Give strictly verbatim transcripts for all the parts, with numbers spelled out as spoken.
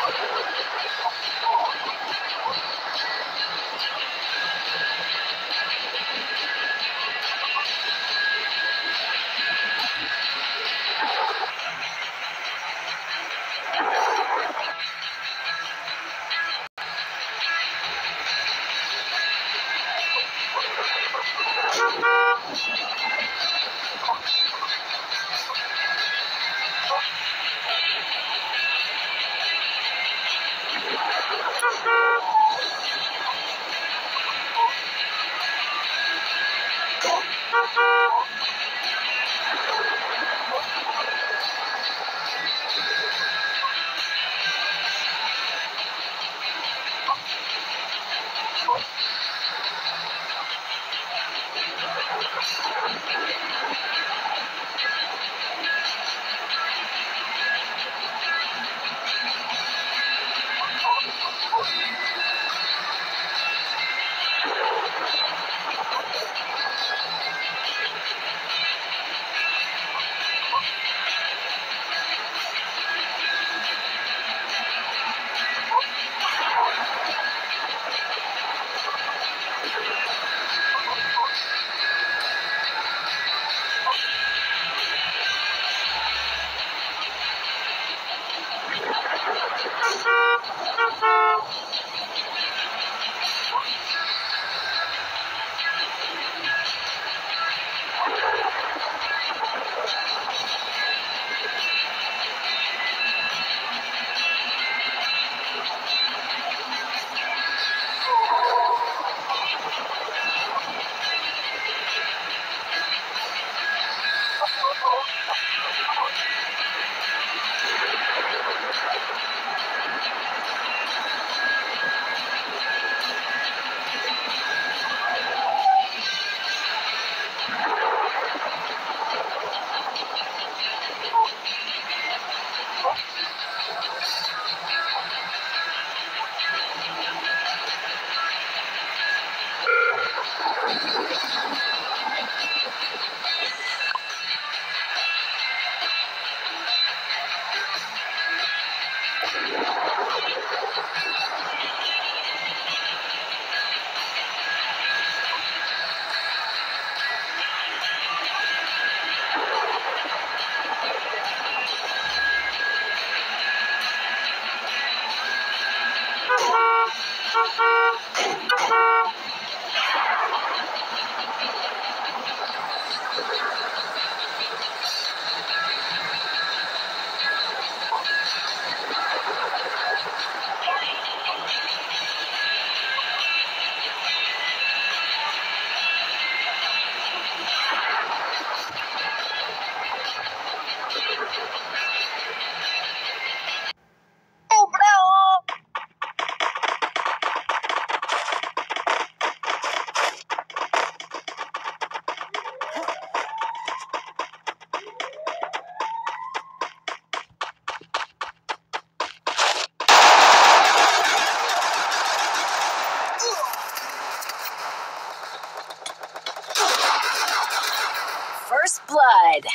First blood.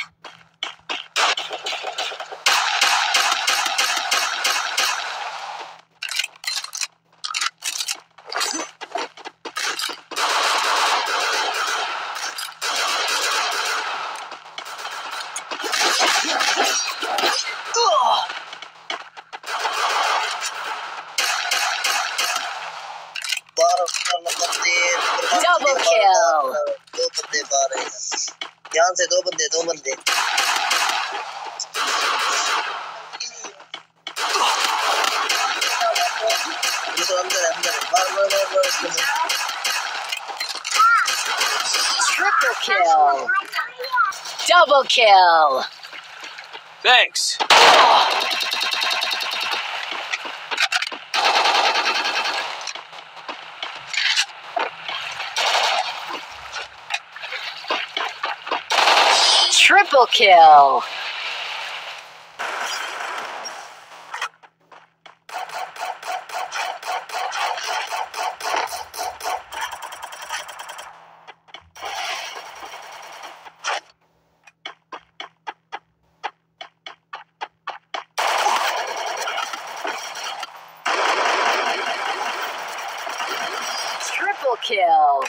Double kill. दो बंदे बाहर हैं। यहाँ से दो बंदे दो बंदे तो अंदर अंदर बार बार बार बार Triple kill. Double kill. Thanks. Triple kill. kill.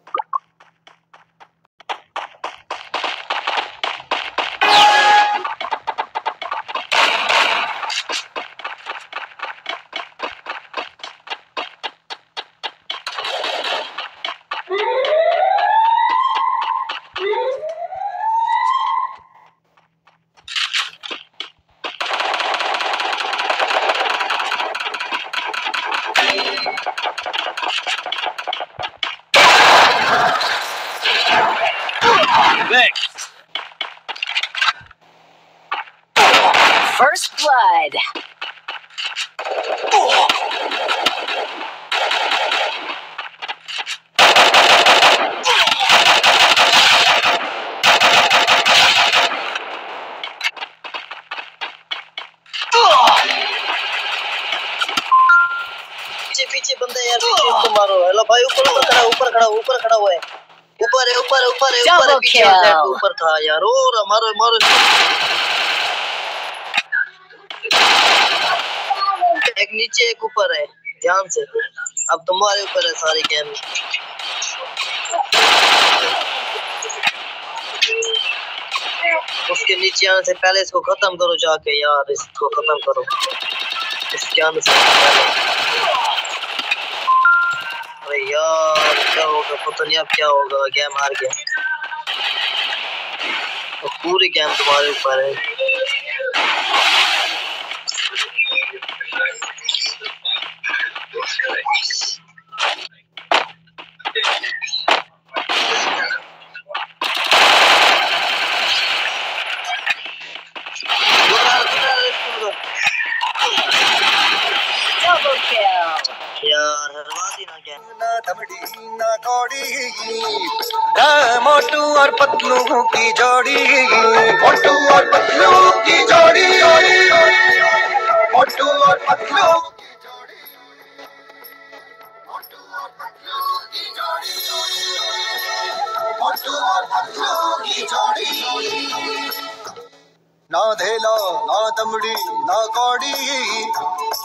Thanks. First blood. पीछे पीछे बंदे यार, पीछे इसको मारो। हेलो भाई, ऊपर ऊपर खड़ा ऊपर खड़ा ऊपर खड़ा हुआ है। ऊपर है ऊपर ऊपर है ऊपर है, पीछे से ऊपर था यार। और मारो मारो, एक नीचे एक ऊपर है, ध्यान से। अब तुम्हारे ऊपर है सारी गेम। उसके नीचे आने से पहले इसको खत्म करो जाके यार, इसको खत्म करो इसके आने से पहले। अरे यार क्या होगा पता नहीं, अब क्या होगा। गेम हार गया, तो पूरी गेम तुम्हारे ऊपर है। Double kill. यार हरवा दी ना गेम। ना दमड़ी ना कौड़ी, मोटू और पतलू की जोड़ी, मोटू और पतलू की जोड़ी, मोटू और पतलू की जोड़ी, मोटू और पतलू की जोड़ी, मोटू और पतलू की जोड़ी। ना धेला ना दमड़ी ना कौड़ी,